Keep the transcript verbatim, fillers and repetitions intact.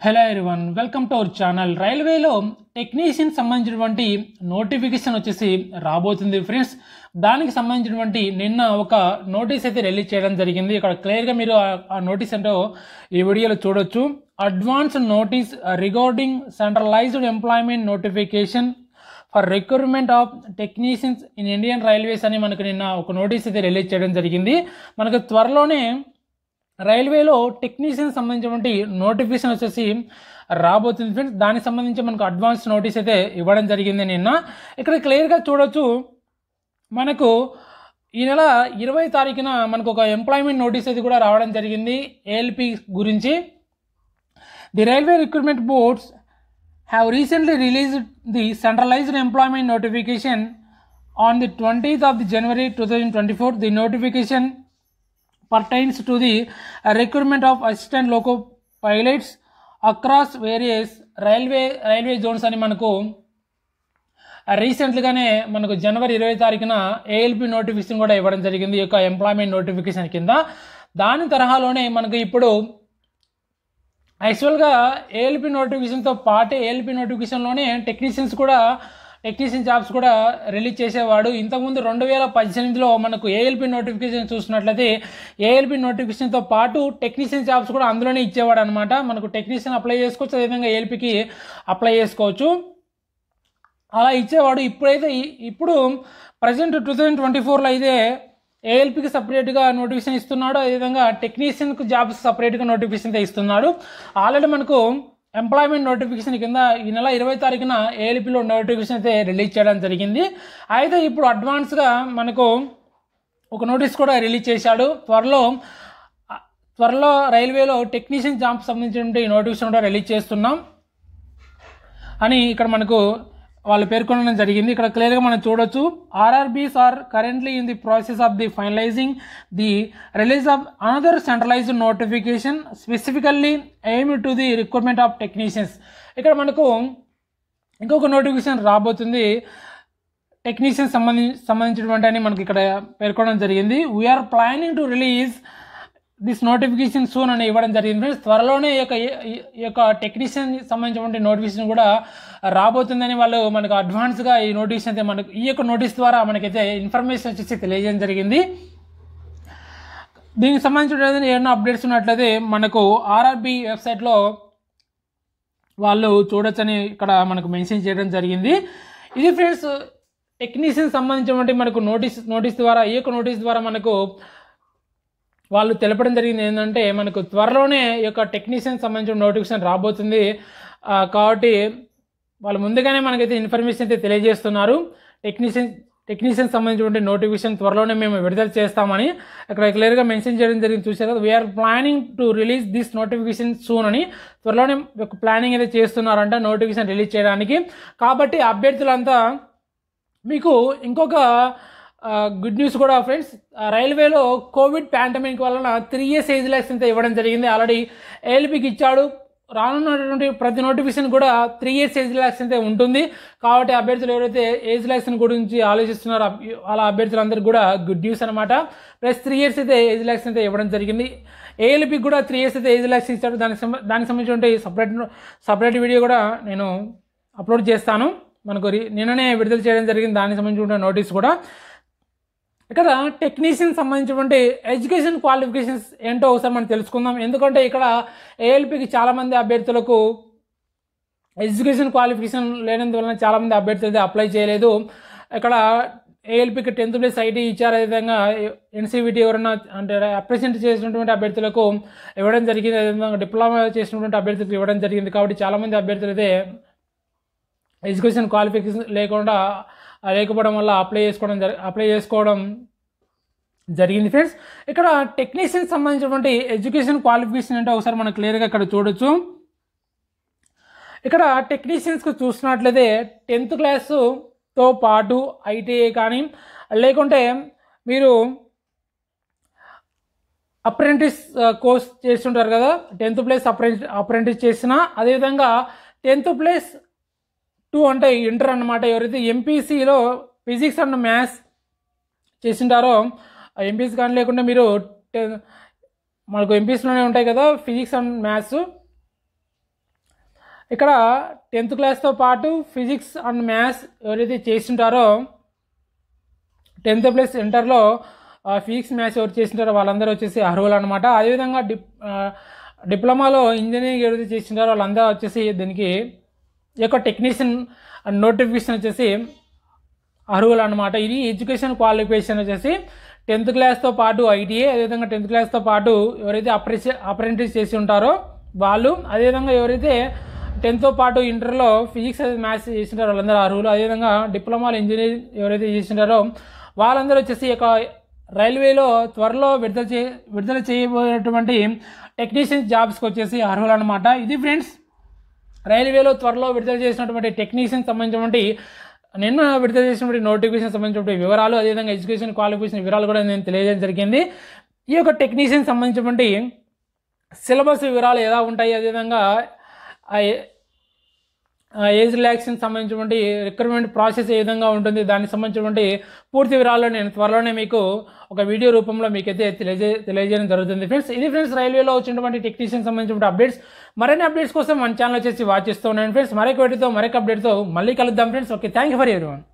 Hello everyone, welcome to our channel. రైల్వేలో technician సంబంధించినటువంటి notification వచ్చేసి రాబోతుంది ఫ్రెండ్స్. దానికి సంబంధించినటువంటి నిన్న ఒక నోటీస్ అయితే రిలీజ్ చేయడం జరిగింది. ఇక్కడ క్లియర్గా మీరు ఆ నోటీస్ ఏంటో ఈ వీడియోలో చూడొచ్చు. Advance notice regarding centralised employment notification for recruitment of technicians in Indian railways అని మనకు నిన్న ఒక నోటీస్ అయితే రిలీజ్ చేయడం జరిగింది. మనకు త్వరలోనే రైల్వేలో టెక్నీషియన్ సంబంధించినటువంటి నోటిఫికేషన్ వచ్చేసి రాబోతుంది ఫ్రెండ్స్. దానికి సంబంధించి మనకు అడ్వాన్స్ నోటీస్ అయితే ఇవ్వడం జరిగింది నిన్న. ఇక్కడ క్లియర్గా చూడొచ్చు, మనకు ఈ నెల ఇరవై తారీఖున మనకు ఒక ఎంప్లాయ్మెంట్ నోటీస్ అయితే కూడా రావడం జరిగింది ఏఎల్పి గురించి. The railway recruitment boards have recently released the centralised employment notification on the twentieth of the January two thousand twenty four. The notification pertains to the uh, recruitment of assistant loco pilots across various railway railway zones అని మనకు రీసెంట్గానే మనకు జనవరి ఇరవై తారీఖున ALP notification కూడా ఇవ్వడం జరిగింది, ఈ యొక్క ఎంప్లాయ్మెంట్ నోటిఫికేషన్ కింద. దాని తరహాలోనే మనకు ఇప్పుడు యాక్చువల్గా ఏఎల్పి నోటిఫికేషన్తో పాటు ఏఎల్పి నోటిఫికేషన్లోనే టెక్నీషియన్స్ కూడా టెక్నీషియన్ జాబ్స్ కూడా రిలీజ్ చేసేవాడు. ఇంతకుముందు రెండు వేల పద్దెనిమిదిలో మనకు ఏఎల్పి నోటిఫికేషన్ చూసినట్లయితే ఏఎల్పి నోటిఫికేషన్తో పాటు టెక్నీషియన్ జాబ్స్ కూడా అందులోనే ఇచ్చేవాడు అనమాట. మనకు టెక్నీషియన్ అప్లై చేసుకోవచ్చు, అదేవిధంగా ఏఎల్పికి అప్లై చేసుకోవచ్చు, అలా ఇచ్చేవాడు. ఇప్పుడైతే ఇప్పుడు ప్రజెంట్ టూ థౌజండ్ ట్వంటీ ఫోర్లో అయితే ఏఎల్పికి సపరేట్గా నోటిఫికేషన్ ఇస్తున్నాడు, అదేవిధంగా టెక్నీషియన్కి జాబ్స్ సపరేట్గా నోటిఫికేషన్ అయితే ఇస్తున్నాడు. ఆల్రెడీ మనకు ఎంప్లాయ్మెంట్ నోటిఫికేషన్ కింద ఈ నెల ఇరవై తారీఖున ఏఎల్పిలో నోటిఫికేషన్ అయితే రిలీజ్ చేయడం జరిగింది. అయితే ఇప్పుడు అడ్వాన్స్గా మనకు ఒక నోటీస్ కూడా రిలీజ్ చేశాడు. త్వరలో త్వరలో రైల్వేలో టెక్నీషియన్ జాబ్స్ సంబంధించిన నోటిఫికేషన్ కూడా రిలీజ్ చేస్తున్నాం అని ఇక్కడ మనకు వాళ్ళు పేర్కొనడం జరిగింది. ఇక్కడ క్లియర్గా మనం చూడొచ్చు, RRBs are currently in the process of the finalising the release of another centralised notification specifically aim to the recruitment of technicians. ఇక్కడ మనకు ఇంకొక నోటిఫికేషన్ రాబోతుంది టెక్నీషియన్స్ సంబంధించి సంబంధించినటువంటి అని మనకి ఇక్కడ పేర్కొనడం జరిగింది. We are planning to release this notification soon అని ఇవ్వడం జరిగింది ఫ్రెండ్స్. త్వరలోనే ఈ యొక్క ఈ యొక్క టెక్నీషియన్ సంబంధించినటువంటి నోటిఫికేషన్ కూడా రాబోతుందని వాళ్ళు మనకు అడ్వాన్స్గా ఈ నోటిఫికేషన్ అయితే మనకు ఈ యొక్క నోటీస్ ద్వారా మనకైతే ఇన్ఫర్మేషన్ వచ్చేసి తెలియజేయడం జరిగింది. దీనికి సంబంధించిన ఏమైనా అప్డేట్స్ ఉన్నట్లయితే మనకు ఆర్ఆర్బి వెబ్సైట్లో వాళ్ళు చూడొచ్చని ఇక్కడ మనకు మెన్షన్ చేయడం జరిగింది. ఇది ఫ్రెండ్స్ టెక్నీషియన్ సంబంధించినటువంటి మనకు నోటీస్ నోటీస్ ద్వారా ఈ యొక్క నోటీస్ ద్వారా మనకు వాళ్ళు తెలపడం జరిగింది ఏంటంటే మనకు త్వరలోనే ఈ యొక్క టెక్నీషియన్ సంబంధించిన నోటిఫికేషన్ రాబోతుంది కాబట్టి వాళ్ళు ముందుగానే మనకైతే ఇన్ఫర్మేషన్ అయితే తెలియజేస్తున్నారు. టెక్నీషియన్ టెక్నీషియన్ సంబంధించినటువంటి నోటిఫికేషన్ త్వరలోనే మేము విడుదల చేస్తామని ఇక్కడ క్లియర్గా మెన్షన్ చేయడం జరిగింది. చూసారు, we are planning to release this notification soon అని త్వరలోనే ఒక ప్లానింగ్ అయితే చేస్తున్నారంట నోటిఫికేషన్ రిలీజ్ చేయడానికి. కాబట్టి అభ్యర్థులంతా మీకు ఇంకొక గుడ్ న్యూస్ కూడా ఫ్రెండ్స్, రైల్వేలో కోవిడ్ పాండమిక్ వలన త్రీ ఇయర్స్ ఏజ్ లైసెన్స్ అయితే ఇవ్వడం జరిగింది. ఆల్రెడీ ఏఎల్పికి ఇచ్చాడు. రానున్నటువంటి ప్రతి నోటిఫికేషన్ కూడా త్రీ ఇయర్స్ ఏజ్ లైసెన్స్ అయితే ఉంటుంది. కాబట్టి అభ్యర్థులు ఎవరైతే ఏజ్ లైసెన్స్ గురించి ఆలోచిస్తున్నారో అలా అభ్యర్థులందరికీ కూడా గుడ్ న్యూస్ అనమాట. ప్లస్ త్రీ ఇయర్స్ అయితే ఏజ్ లైసెన్స్ అయితే ఇవ్వడం జరిగింది. ఏఎల్పికి కూడా త్రీ ఇయర్స్ అయితే ఏజ్ లైసెన్స్ ఇచ్చాడు. దానికి దానికి సంబంధించిన సపరేట్ సపరేట్ వీడియో కూడా నేను అప్లోడ్ చేస్తాను. మనకు నిన్ననే విడుదల చేయడం జరిగింది దానికి సంబంధించిన నోటీస్ కూడా. ఇక్కడ టెక్నీషియన్ సంబంధించినటువంటి ఎడ్యుకేషన్ క్వాలిఫికేషన్స్ ఏంటో ఒకసారి మనం తెలుసుకుందాం. ఎందుకంటే ఇక్కడ ఏఎల్పికి చాలామంది అభ్యర్థులకు ఎడ్యుకేషన్ క్వాలిఫికేషన్ లేనందువలన చాలామంది అభ్యర్థులు అయితే అప్లై చేయలేదు. ఇక్కడ ఏఎల్పికి టెన్త్ ప్లస్ ఐటీ ఇచ్చారు, అదేవిధంగా ఎన్సీవిటీ ఎవరైనా అంటే అప్రెసెంట్ చేసినటువంటి అభ్యర్థులకు ఇవ్వడం జరిగింది, అదేవిధంగా డిప్లొమా చేసినటువంటి అభ్యర్థులకు ఇవ్వడం జరిగింది. కాబట్టి చాలామంది అభ్యర్థులు అయితే ఎడ్యుకేషన్ క్వాలిఫికేషన్ లేకుండా లేకపోవడం వల్ల అప్లై చేసుకోవడం జరి అప్లై చేసుకోవడం జరిగింది ఫ్రెండ్స్. ఇక్కడ టెక్నీషియన్ సంబంధించినటువంటి ఎడ్యుకేషన్ క్వాలిఫికేషన్ అంటే ఒకసారి మనం క్లియర్గా ఇక్కడ చూడొచ్చు. ఇక్కడ టెక్నీషియన్స్కి చూసినట్లయితే టెన్త్ క్లాసుతో పాటు ఐటీఐ కానీ లేకుంటే మీరు అప్రెంటిస్ కోర్స్ చేస్తుంటారు కదా, టెన్త్ ప్లస్ అప్రెంటి అప్రెంటిస్ చేసిన, అదేవిధంగా టెన్త్ ప్లస్ టూ అంటే ఇంటర్ అన్నమాట. ఎవరైతే ఎంపీసీలో ఫిజిక్స్ అండ్ మ్యాథ్స్ చేసింటారో ఎంపీసీ కానీ లేకుండా మీరు మనకు ఎంపీసీలోనే ఉంటాయి కదా ఫిజిక్స్ అండ్ మ్యాథ్స్, ఇక్కడ టెన్త్ క్లాస్తో పాటు ఫిజిక్స్ అండ్ మ్యాథ్స్ ఎవరైతే చేస్తుంటారో టెన్త్ ప్లస్ ఇంటర్లో ఫిజిక్స్ మ్యాథ్స్ ఎవరు చేస్తుంటారో వాళ్ళందరూ వచ్చేసి అర్హులు అనమాట. అదేవిధంగా డిప్ డిప్లొమాలో ఇంజనీరింగ్ ఎవరైతే చేస్తుంటారో వాళ్ళందరూ వచ్చేసి దీనికి ఈ యొక్క టెక్నీషియన్ నోటిఫికేషన్ వచ్చేసి అర్హులు అనమాట. ఇది ఎడ్యుకేషన్ క్వాలిఫికేషన్ వచ్చేసి టెన్త్ క్లాస్తో పాటు ఐటీఏ, అదేవిధంగా టెన్త్ క్లాస్తో పాటు ఎవరైతే అప్రెసి అప్రెంటిస్ చేసి ఉంటారో వాళ్ళు, అదేవిధంగా ఎవరైతే టెన్త్తో పాటు ఇంటర్లో ఫిజిక్స్ మ్యాథ్స్ చేసింటారో వాళ్ళందరూ అర్హులు. అదేవిధంగా డిప్లొమాలో ఇంజనీరింగ్ ఎవరైతే చేసింటారో వాళ్ళందరూ వచ్చేసి ఒక రైల్వేలో త్వరలో విడుదల చే విడుదల చేయబోయేటువంటి టెక్నీషియన్ జాబ్స్కి వచ్చేసి అర్హులు అనమాట. ఇది ఫ్రెండ్స్ రైల్వేలో త్వరలో విడుదల చేసినటువంటి టెక్నీషియన్ సంబంధించినటువంటి నిన్న విడుదల చేసినటువంటి నోటిఫికేషన్ సంబంధించినటువంటి వివరాలు, అదేవిధంగా ఎడ్యుకేషన్ క్వాలిఫికేషన్ వివరాలు కూడా నేను తెలియజేయడం జరిగింది. ఈ యొక్క టెక్నీషియన్ సంబంధించినటువంటి సిలబస్ వివరాలు ఎలా ఉంటాయి, అదేవిధంగా ఏజ్ రిలాక్సేషన్ సంబంధించినటువంటి రిక్రూట్మెంట్ ప్రాసెస్ ఏ విధంగా ఉంటుంది, దానికి సంబంధించినటువంటి పూర్తి వివరాలు నేను త్వరలోనే మీకు ఒక వీడియో రూపంలో మీకైతే తెలియజే తెలియజేయడం జరుగుతుంది ఫ్రెండ్స్. ఇది ఫ్రెండ్స్ రైల్వేలో వచ్చినటువంటి టెక్నీషియన్ సంబంధించిన అప్డేట్స్. మరిన్ని అప్డేట్స్ కోసం మన ఛానల్ వచ్చేసి వాచ్ చేస్తూ ఉన్నాను ఫ్రెండ్స్. మరొక వీడియోతో మరొక అప్డేట్తో మళ్ళీ కలుద్దాం friends. Okay, thank you for everyone.